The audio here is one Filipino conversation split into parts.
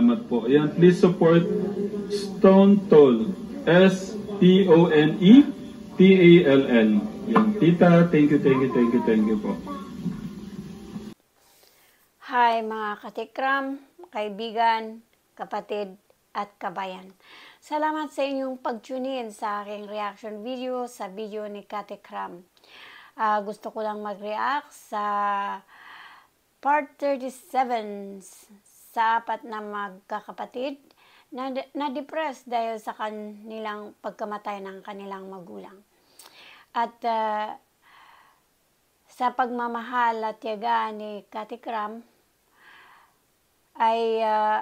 salamat po. Ayan, please support Stone Toll. STONETALL. Yan, tita, thank you po. Hi mga katikram, kaibigan, kapatid at kabayan. Salamat sa inyong pag-tune in sa aking reaction video sa video ni Katikram. Gusto ko lang mag-react sa part 37 sa 4 na magkakapatid na depressed dahil sa kanilang pagkamatay ng kanilang magulang. At sa pagmamahal at tiyaga ni Katikram ay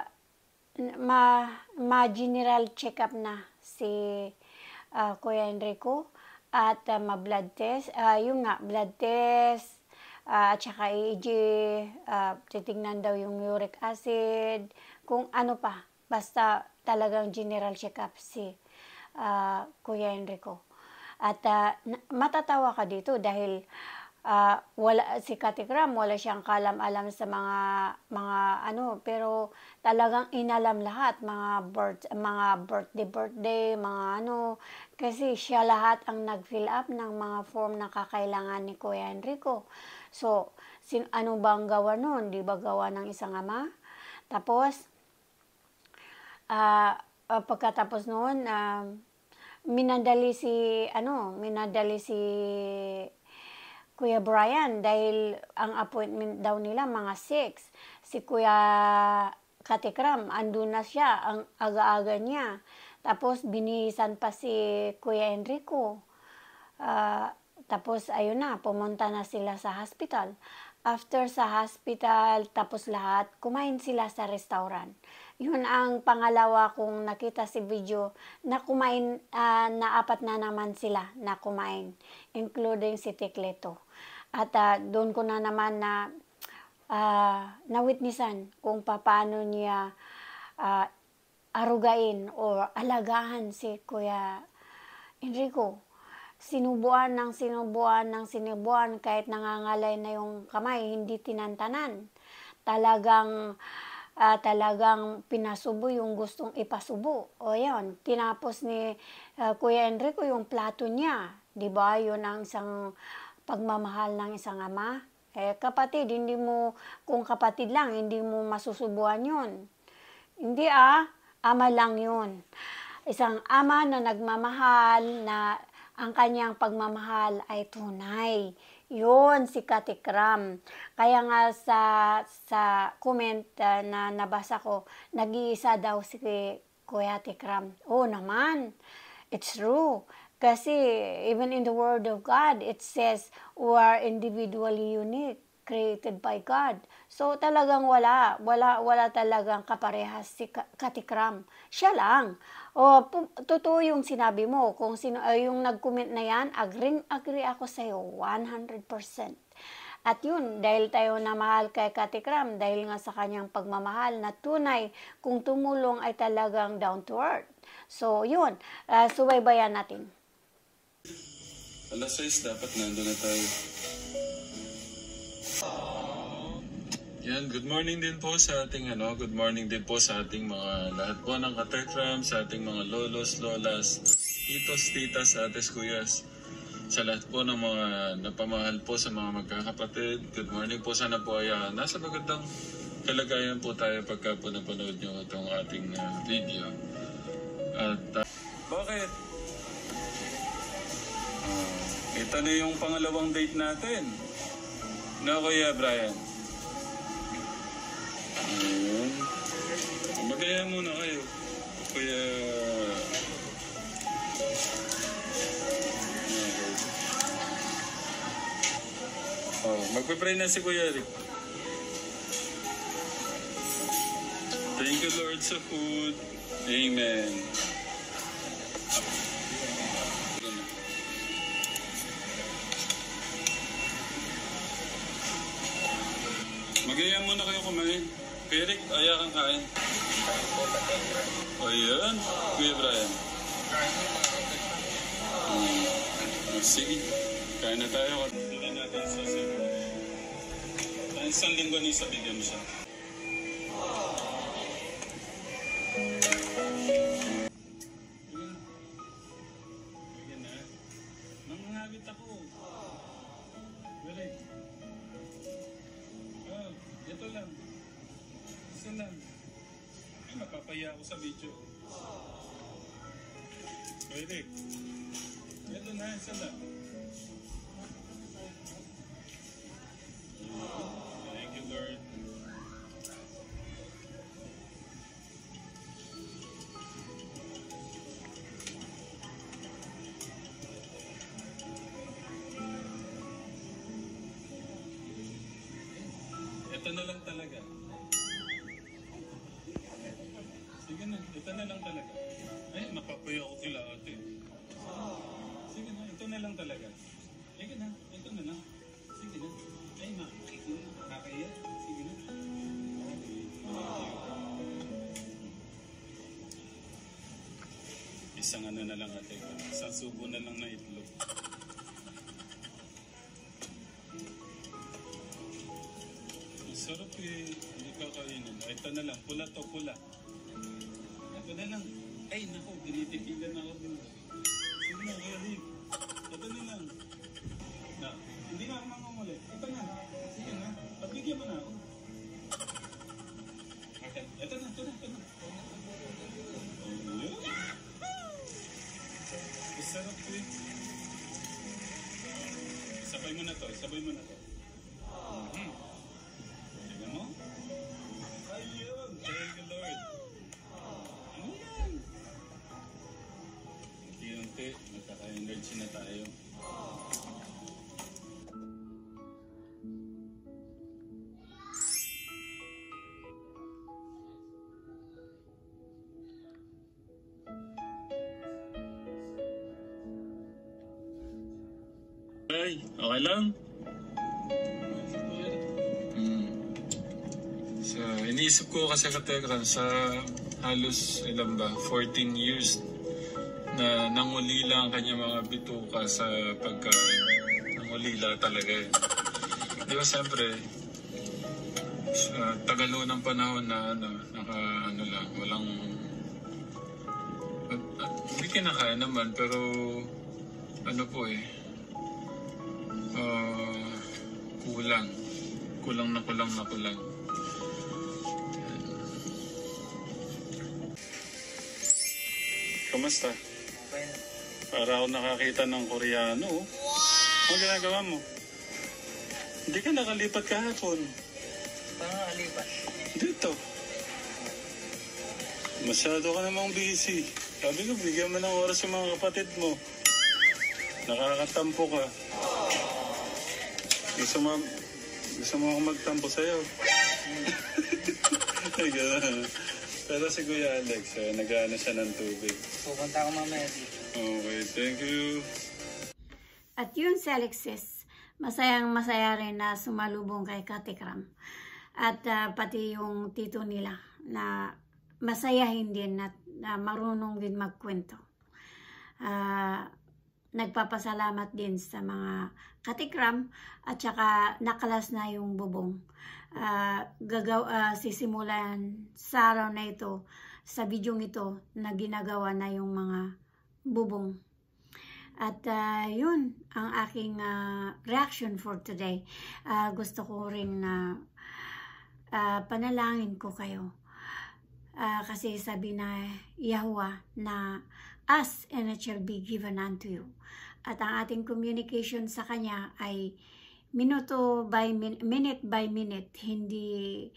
ma-general check-up na si Kuya Enrico at ma-blood test. Blood test at saka EEG, titignan daw yung uric acid, kung ano pa. Basta talagang general check-up si Kuya Enrico. At matatawa ka dito dahil si Katikram wala siyang kalam-alam sa mga pero talagang inalam lahat, mga birthday, mga kasi siya lahat ang nag-fill up ng mga form na kakailangan ni Kuya Enrico. So, ano bang gawa nun? Di ba gawa ng isang ama? Tapos, pagkatapos noon, minadali si Kuya Brian dahil ang appointment daw nila mga 6. Si Kuya Katikram, andun na siya, ang aga-aga niya. Tapos binihisan pa si Kuya Enrico. Tapos ayun na, pumunta na sila sa hospital. After sa hospital, tapos lahat, kumain sila sa restaurant. Yun ang pangalawa kong nakita si video na kumain, na 4 na naman sila na kumain, including si Tikleto. At doon ko na naman na-witnessan kung paano niya arugain o alagaan si Kuya Enrico. Sinubuan kahit nangangalay na yung kamay, hindi tinantanan. Talagang pinasubo yung gustong ipasubo. O yan, tinapos ni Kuya Enrico yung plato niya. Diba? Yun ang isang pagmamahal ng isang ama. Kapatid, kung kapatid lang, hindi mo masusubuan yun. Hindi ama lang yun. Isang ama na nagmamahal, na ang kanyang pagmamahal ay tunay. Yun si Katikram. Kaya nga sa comment na nabasa ko, nag-iisa daw si Kuya Tikram. Oo naman, it's true. Kasi even in the Word of God, it says we are individually unique, created by God. So talagang wala talagang kaparehas si Katikram. Siya lang. Totoo yung sinabi mo. Kung sino yung nag-comment na yan, agree ako sa iyo 100%. At yun, dahil tayo na mahal kay Katikram, dahil nga sa kanyang pagmamahal na tunay, kung tumulong ay talagang down to earth. So yun, subaybayan natin. Alas 6 dapat nandun na tayo. Yan, good morning din po sa ating good morning din po sa ating mga lahat po ng Katikram, sa ating mga lolos, lolas, titos, titas, ates, kuyas, sa lahat po ng mga napamahal po sa mga magkakapatid. Good morning po, sana po ay nasa magandang kalagayan po tayo pagka po napanood nyo itong ating video. At bakit? Ito na yung pangalawang date natin. No, Kuya Brian? Ayun. Magaya muna kayo. Kuya... magpipray na si Kuya Rick. Thank you, Lord, sa food. Amen. Magaya muna kayo kumain. Kuya Rick, ayaw kang kain. O yan, Kuya Brian. Sige, kain na tayo. Hindi natin sa sila. Isang linggo ni sa bigyan siya. Napapaya ako sa video. Eric. Ito na, isa na. Thank you, Lord. Ito na lang talaga. Sige na, ito na lang talaga. Ay, napapuyo ako kila ate. Sige na, ito na lang talaga. Sige na, ito na lang. Sige na. Ay, nakakaya. Sige na. Isang ano na lang ate. Isang subo na lang na itlog. Sarap eh. Hindi ka kainin. Ito na lang. Pula to, pula. Ito na lang. Ay, naku. Dinitipigan na ako din. Sige na, Eric. Ito na lang. Na, hindi na ako mangungulit. Ito na. Sige na. Pabigyan mo na ako. Okay. Ito na, ito na, ito na. Sarap eh. Sabay mo na to. Sabay mo na to. Tignan mo. Ayun. Thank you, Lord. Ano yan? Unti-unti. Magkaka-energy na tayo. Ay, okay lang? So, iniisip ko kasi katekram sa halos ilan ba, 14 years na nangulila ang kanyang mga bituka sa pagkain. Nangulila talaga eh. Di ba siyempre, tagal ng panahon na ano lang, walang, hindi kinakain naman pero ano po eh, kulang na kulang. Kamusta? Okay. Para ako nakakita ng Koreano. Wow! Ano ginagawa mo? Hindi ka nakalipat kahapon. Paano nakalipat? Dito. Masyado ka namang busy. Sabi ko, bigyan mo ng oras yung mga kapatid mo. Nakakatampo ka. Gusto mo akong magtampo sa'yo. Pero si Kuya Alex, nag-ano siya ng tubig. Pupunta ako mamaya dito. Okay, thank you. At yun si Alexis, masayang-masaya rin na sumalubong kay Katekram. At pati yung tito nila na masayahin din at marunong din magkwento. Nagpapasalamat din sa mga Katekram at saka nakalas na yung bubong. Sisimulan sa araw na ito, sa video ito, na ginagawa na yung mga bubong. At yun ang aking reaction for today. Gusto ko rin na panalangin ko kayo. Kasi sabi na Yahweh na ask and it shall be given unto you. At ang ating communication sa Kanya ay minute by minute, hindi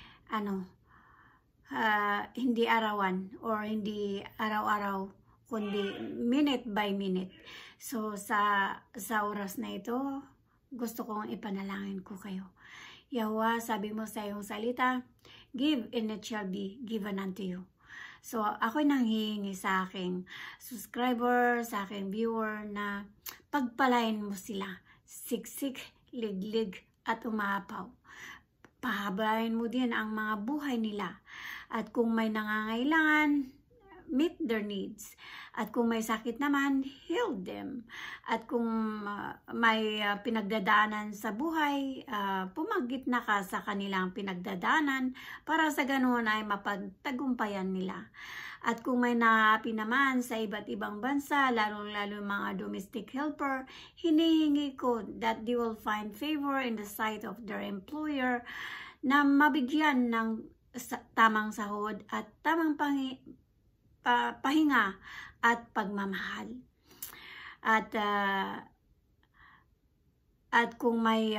hindi arawan or hindi araw-araw, kundi minute by minute. So sa oras na ito, gusto kong ipanalangin ko kayo. Yahweh, sabi mo sa iyong salita, give and it shall be given unto you. So, ako'y nanghihingi sa aking subscriber, sa aking viewer na pagpalain mo sila. Siksik, liglig, at umapaw. Pahabain mo din ang mga buhay nila. At kung may nangangailangan, meet their needs. At kung may sakit naman, heal them. At kung may pinagdadaanan sa buhay, pumagit na ka sa kanilang pinagdadaanan para sa ganoon ay mapagtagumpayan nila. At kung may naapi naman sa iba't ibang bansa, lalong-lalo mga domestic helper, hinihingi ko that they will find favor in the sight of their employer na mabigyan ng tamang sahod at tamang pahinga at pagmamahal. At kung may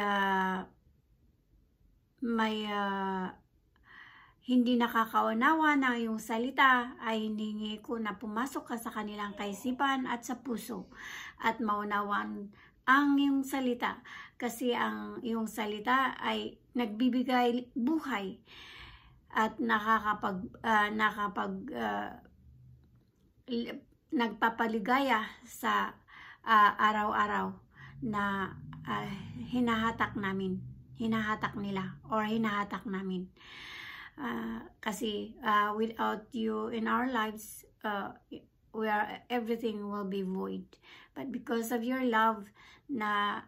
hindi nakakaunawa ng iyong salita, ay hiningi ko na pumasok ka sa kanilang kaisipan at sa puso at maunawan ang iyong salita, kasi ang iyong salita ay nagbibigay buhay at nagpapaligaya sa araw-araw na hinahatak nila or hinahatak namin. Kasi without you in our lives, everything will be void. But because of your love na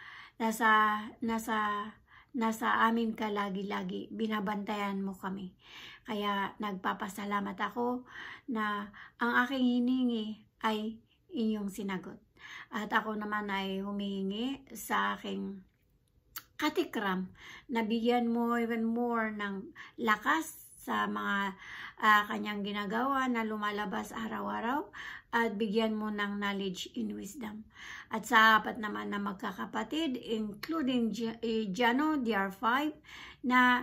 nasa amin ka lagi-lagi, binabantayan mo kami. Kaya nagpapasalamat ako na ang aking hiningi ay inyong sinagot. At ako naman ay humihingi sa aking katikram na bigyan mo even more ng lakas sa mga kanyang ginagawa na lumalabas araw-araw, at bigyan mo ng knowledge and wisdom. At sa apat naman na magkakapatid, including Jano, DR5, na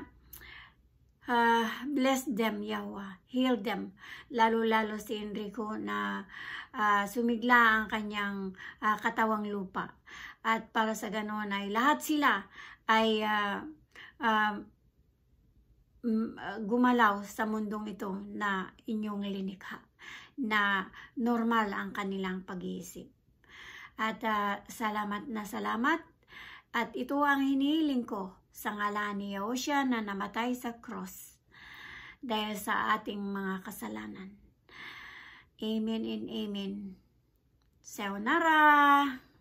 bless them, Yahweh, heal them, lalo-lalo si Enrico na sumigla ang kanyang katawang lupa. At para sa ganoon ay lahat sila ay gumalaw sa mundong ito na inyong linikha, na normal ang kanilang pag-iisip. At salamat na salamat. At ito ang hinihiling ko sa ngalan ni Yahushua na namatay sa cross dahil sa ating mga kasalanan. Amen and amen. Sayonara!